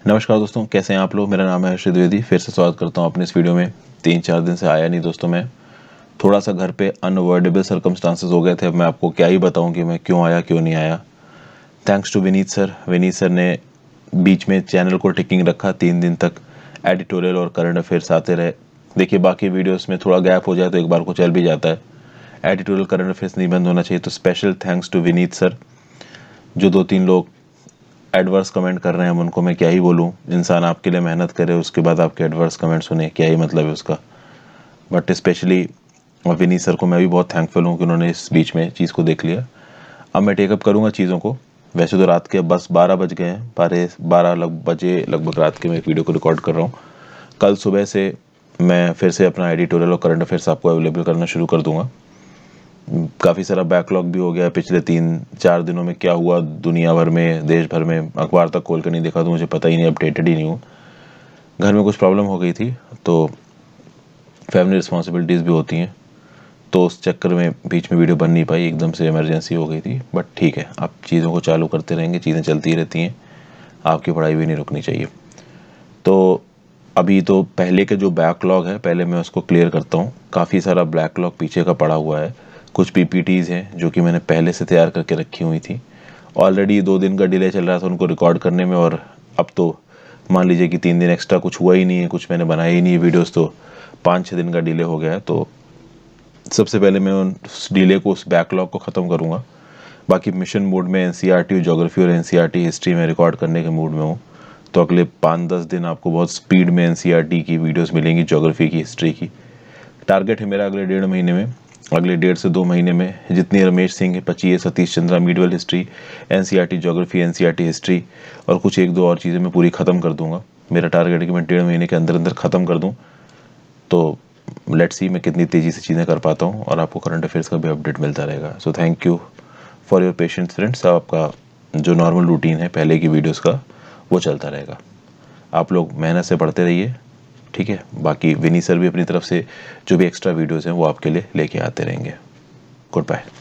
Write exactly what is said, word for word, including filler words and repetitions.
नमस्कार दोस्तों, कैसे हैं आप लोग। मेरा नाम है हर्षित द्विवेदी। फिर से स्वागत करता हूं अपने इस वीडियो में। तीन चार दिन से आया नहीं दोस्तों, मैं थोड़ा सा घर पे अनअवॉइडेबल सर्कमस्टांसेस हो गए थे। अब मैं आपको क्या ही बताऊं कि मैं क्यों आया क्यों नहीं आया। Thanks to Vineet sir. Vineet sir ने बीच में चैनल को टिकिंग रखा। तीन दिन तक एडिटोरियल और करंट अफेयर्स आते रहे। देखिए, बाकी वीडियोज़ में थोड़ा गैप हो जाए तो एक बार को चल भी जाता है। एडिटोरियल करंट अफेयर्स नहीं बंद होना चाहिए। तो special thanks to Vineet sir. जो दो तीन लोग एडवर्स कमेंट कर रहे हैं, हम उनको मैं क्या ही बोलूं। इंसान आपके लिए मेहनत करे, उसके बाद आपके एडवर्स कमेंट सुने, क्या ही मतलब है उसका। बट स्पेशली विनीत सर को मैं भी बहुत थैंकफुल हूं कि उन्होंने इस बीच में चीज़ को देख लिया। अब मैं टेकअप करूंगा चीज़ों को। वैसे तो रात के बस बारह बज गए हैं, बारह बारह लग बजे लगभग रात के मैं एक वीडियो को रिकॉर्ड कर रहा हूँ। कल सुबह से मैं फिर से अपना एडिटोरियल और करंट अफेयर्स आपको अवेलेबल करना शुरू कर दूँगा। काफ़ी सारा बैकलॉग भी हो गया पिछले तीन चार दिनों में। क्या हुआ दुनिया भर में, देश भर में, अखबार तक खोल कर नहीं देखा तो मुझे पता ही नहीं, अपडेटेड ही नहीं हूँ। घर में कुछ प्रॉब्लम हो गई थी तो फैमिली रिस्पॉन्सिबिलिटीज़ भी होती हैं, तो उस चक्कर में बीच में वीडियो बन नहीं पाई। एकदम से इमरजेंसी हो गई थी। बट ठीक है, आप चीज़ों को चालू करते रहेंगे, चीज़ें चलती रहती हैं। आपकी पढ़ाई भी नहीं रुकनी चाहिए। तो अभी तो पहले के जो बैकलॉग है, पहले मैं उसको क्लियर करता हूँ। काफ़ी सारा बैकलॉग पीछे का पड़ा हुआ है। कुछ पीपीटीज़ हैं जो कि मैंने पहले से तैयार करके रखी हुई थी। ऑलरेडी दो दिन का डिले चल रहा था उनको रिकॉर्ड करने में, और अब तो मान लीजिए कि तीन दिन एक्स्ट्रा कुछ हुआ ही नहीं है, कुछ मैंने बनाया ही नहीं है वीडियोस, तो पाँच छः दिन का डिले हो गया है। तो सबसे पहले मैं उस डिले को, उस बैकलॉग को ख़त्म करूँगा। बाकी मिशन मोड में एनसीईआरटी ज्योग्राफी और एनसीईआरटी हिस्ट्री में रिकॉर्ड करने के मूड में हूँ। तो अगले पाँच दस दिन आपको बहुत स्पीड में एनसीईआरटी की वीडियोस मिलेंगी, ज्योग्राफी की, हिस्ट्री की। टारगेट है मेरा अगले डेढ़ महीने में, अगले डेढ़ से दो महीने में जितनी रमेश सिंह है, पची है, Satish Chandra, medieval history, NCERT geography, NCERT history और कुछ एक दो और चीज़ें मैं पूरी ख़त्म कर दूंगा। मेरा टारगेट है कि मैं डेढ़ महीने के अंदर अंदर ख़त्म कर दूं। तो लेट्स सी मैं कितनी तेज़ी से चीज़ें कर पाता हूं, और आपको करंट अफेयर्स का भी अपडेट मिलता रहेगा। So thank you for your patience friends. आपका जो नॉर्मल रूटीन है पहले की वीडियोस का, वो चलता रहेगा। आप लोग मेहनत से पढ़ते रहिए, ठीक है। बाकी विनी सर भी अपनी तरफ से जो भी एक्स्ट्रा वीडियोस हैं वो आपके लिए लेके आते रहेंगे। Good bye.